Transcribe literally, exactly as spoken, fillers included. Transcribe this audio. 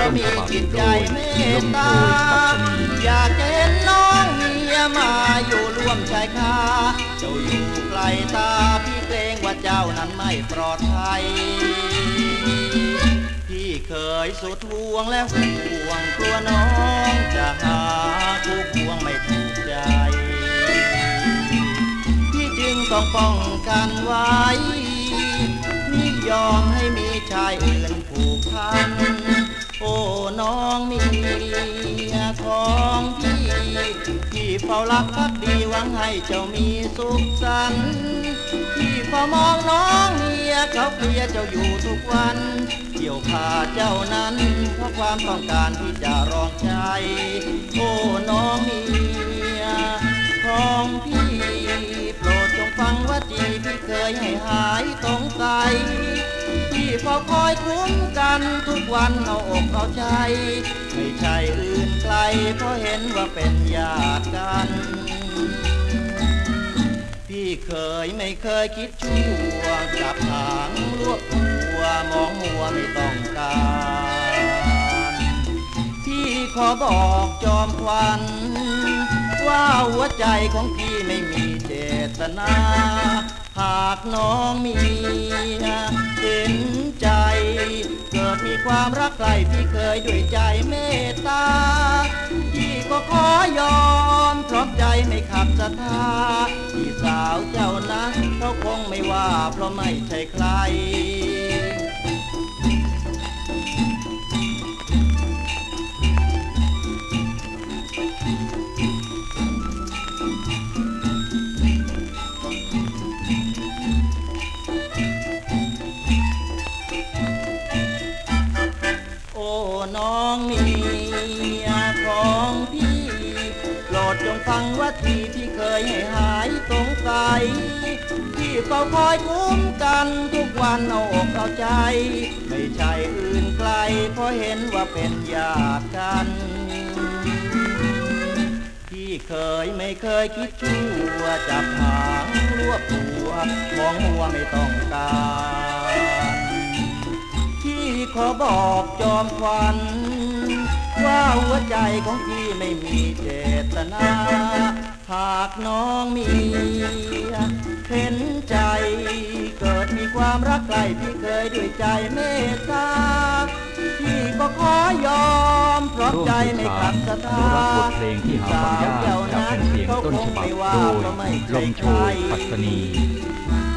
มีจิตใจเมตตาอยากเห็นน้องเมียมาอยู่ร่วมชายคาเจ้าอยู่ไกลตาพี่เกรงว่าเจ้านั้นไม่ปลอดภัยพี่เคยสุดห่วงและห่วงกลัวน้องจะหาคู่ควงไม่ถูกใจพี่จึงต้องป้องกันไว้ไม่ยอมให้มีชายอื่นผูกพันโอ้น้องเมียของพี่พี่เฝ้ารักภักดีหวังให้เจ้ามีสุขสันต์พี่เฝ้ามองน้องเมียเขาเคลียเจ้าอยู่ทุกวันเกี่ยวขาเจ้านั้นเพราะความต้องการที่จะรองใจโอ้น้องเมียของพี่โปรดจงฟังว่าจีพี่เคยให้หายสงสัยพี่เฝ้าคอยคุ้มกันทุกวันเอาอกเอาใจไม่ใช่อื่นไกลเพราะเห็นว่าเป็นญาติกันพี่เคยไม่เคยคิดชั่วจับหางรวบตัวมองมัวไม่ต้องการพี่ขอบอกจอมควันว่าหัวใจของพี่ไม่มีเจตนาหากน้องมีเห็นใจเกิดมีความรักใครพี่เคยด้วยใจเมตตาพี่ก็ขอยอมพร้อมใจไม่ขัดศรัทธาพี่สาวเจ้านะเขาคงไม่ว่าเพราะไม่ใช่ใครน้องเมียของพี่โปรดจงฟังว่าที่พี่เคยให้หายสงสัยพี่เฝ้าคอยคุ้มกันทุกวันเอาอกเอาใจไม่ใช่อื่นไกลเพราะเห็นว่าเป็นญาติกันพี่เคยไม่เคยคิดชั่วจับหางรวบตัวมองมัวไม่ต้องการพี่ขอบอกจอมควันว่าหัวใจของพี่ไม่มีเจตนาหากน้องมีเห็นใจเกิดมีความรักใครพี่เคยด้วยใจเมตตาพี่ก็ขอยอมเพราะใจไม่ขัดศรัทธาสาวเจ้านั้นเขาคงไม่ว่าเพราะไม่ใช่ใคร